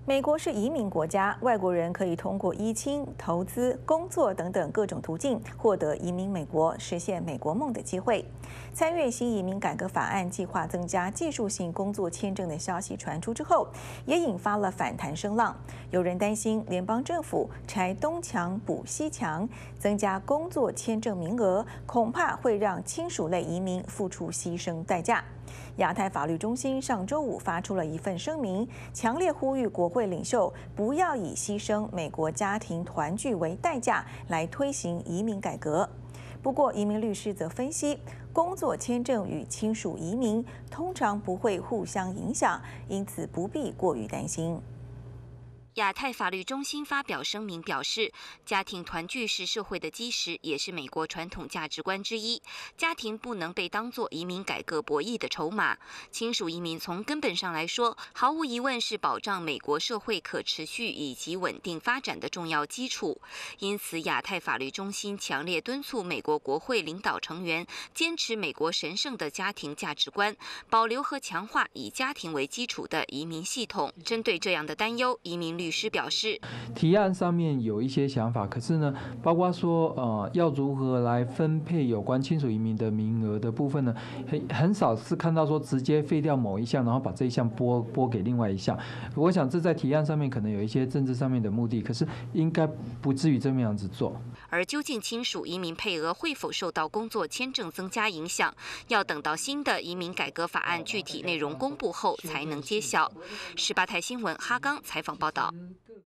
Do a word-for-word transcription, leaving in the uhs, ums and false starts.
美国是移民国家，外国人可以通过依亲、投资、工作等等各种途径获得移民美国、实现美国梦的机会。参阅新移民改革法案计划增加技术性工作签证的消息传出之后，也引发了反弹声浪。有人担心联邦政府拆东墙补西墙，增加工作签证名额，恐怕会让亲属类移民付出牺牲代价。亚太法律中心上周五发出了一份声明，强烈呼吁国会领袖不要以牺牲美国家庭团聚为代价来推行移民改革。不过，移民律师则分析，工作签证与亲属移民通常不会互相影响，因此不必过于担心。 亚太法律中心发表声明表示，家庭团聚是社会的基石，也是美国传统价值观之一。家庭不能被当作移民改革博弈的筹码。亲属移民从根本上来说，毫无疑问是保障美国社会可持续以及稳定发展的重要基础。因此，亚太法律中心强烈敦促美国国会领导成员坚持美国神圣的家庭价值观，保留和强化以家庭为基础的移民系统。针对这样的担忧，移民律律师表示， 提案上面有一些想法，可是呢，包括说呃要如何来分配有关亲属移民的名额的部分呢，很很少是看到说直接废掉某一项，然后把这一项拨拨给另外一项。我想这在提案上面可能有一些政治上面的目的，可是应该不至于这么样子做。 而究竟亲属移民配额会否受到工作签证增加影响，要等到新的移民改革法案具体内容公布后才能揭晓。十八台新闻哈刚采访报道。